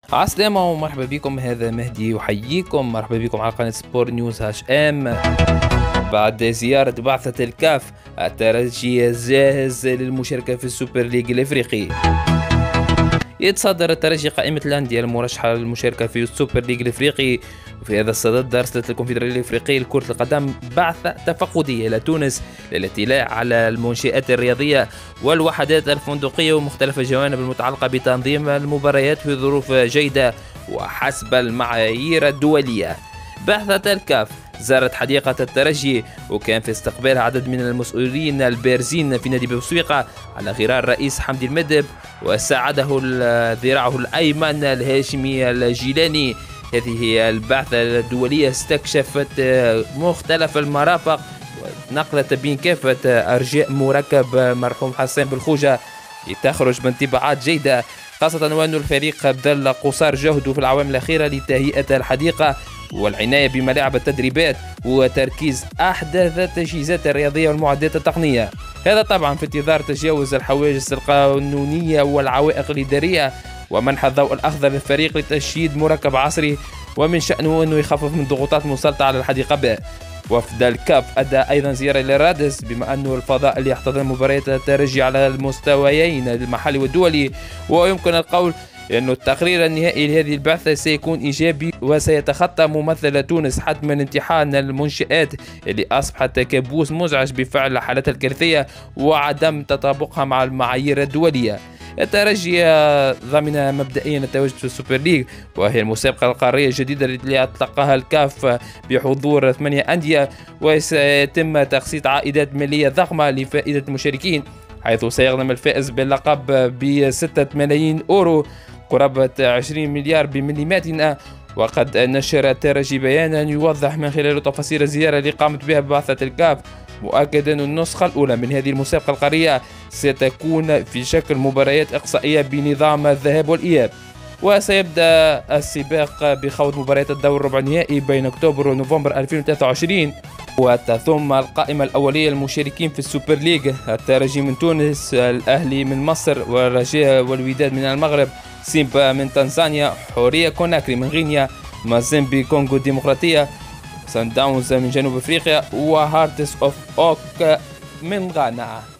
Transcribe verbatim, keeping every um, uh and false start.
عسلامة ومرحبا بكم. هذا مهدي يحييكم. مرحبا بكم على قناة سبور نيوز هاش ام. بعد زيارة بعثة الكاف، الترجي جاهز للمشاركة في السوبر ليج الافريقي. يتصدر الترجي قائمة الأندية المرشحة للمشاركة في السوبر ليج الافريقي. وفي هذا الصدد أرسلت الكونفدرالية الافريقية لكرة القدم بعثة تفقدية إلى تونس للاطلاع على المنشآت الرياضية والوحدات الفندقية ومختلف الجوانب المتعلقة بتنظيم المباريات في ظروف جيدة وحسب المعايير الدولية. بعثة الكاف زارت حديقة الترجي، وكان في استقبال عدد من المسؤولين البارزين في نادي بوسويقة على غرار الرئيس حمدي المدب، وساعده ذراعه الأيمن الهاشمي الجيلاني. هذه هي البعثة الدولية استكشفت مختلف المرافق ونقلت بين كافة أرجاء مركب مرحوم حسان بالخوجة لتخرج بانطباعات جيدة، خاصة وأن الفريق بذل قصار جهده في الأعوام الأخيرة لتهيئة الحديقة والعناية بملاعب التدريبات وتركيز أحدث التجهيزات الرياضية والمعدات التقنية. هذا طبعا في انتظار تجاوز الحواجز القانونية والعوائق الإدارية ومنح الضوء الأخضر للفريق لتشييد مركب عصري ومن شأنه أنه يخفف من ضغوطات مسلطة على الحديقة ب. وفد الكاف أدى أيضا زيارة إلى رادس، بما أنه الفضاء اللي يحتضن مباريات الترجي على المستويين المحلي والدولي، ويمكن القول أن التقرير النهائي لهذه البعثة سيكون إيجابي وسيتخطى ممثل تونس حتما امتحان المنشآت اللي أصبحت كابوس مزعج بفعل حالتها الكارثية وعدم تطابقها مع المعايير الدولية. الترجي ضمن مبدئيا التواجد في السوبر ليج، وهي المسابقة القارية الجديدة اللي أطلقها الكاف بحضور ثمانية أندية، وسيتم تخصيص عائدات مالية ضخمة لفائدة المشاركين، حيث سيغنم الفائز باللقب بستة ملايين أورو قرابة عشرين مليار بمليماتنا. وقد نشر الترجي بيانا يوضح من خلاله تفاصيل الزيارة اللي قامت بها بعثة الكاف، مؤكدا أن النسخة الأولى من هذه المسابقة القارية ستكون في شكل مباريات إقصائية بنظام الذهاب والإياب، وسيبدأ السباق بخوض مباريات الدور الربع النهائي بين أكتوبر ونوفمبر ألفين وثلاثة وعشرين. وتضم القائمة الأولية للمشاركين في السوبر ليج الترجي من تونس، الأهلي من مصر، والرجاء والوداد من المغرب، سيمبا من تنزانيا، حورية كوناكري من غينيا، مازيمبي كونغو الديمقراطية، سان داونز من جنوب افريقيا، وهارتس اوف اوك من غانا.